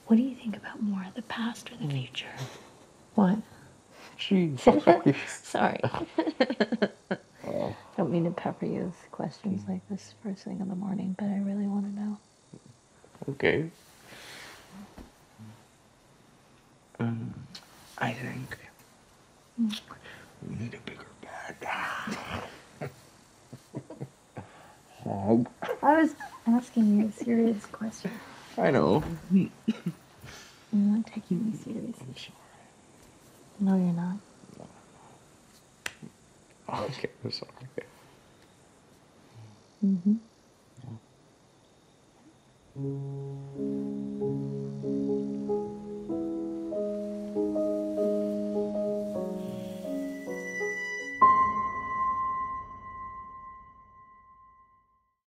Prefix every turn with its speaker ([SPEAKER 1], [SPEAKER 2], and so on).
[SPEAKER 1] What do you think about more, the past or the future?
[SPEAKER 2] What?
[SPEAKER 3] Jeez.
[SPEAKER 2] Sorry. Don't mean to pepper you with questions like this first thing in the morning, but I really want to know.
[SPEAKER 3] Okay. I think we need a bigger bed.
[SPEAKER 2] I was asking you a serious question.
[SPEAKER 3] I know.
[SPEAKER 2] You're not taking me seriously. No, you're not.
[SPEAKER 3] Okay, I'm sorry.
[SPEAKER 2] Mm-hmm.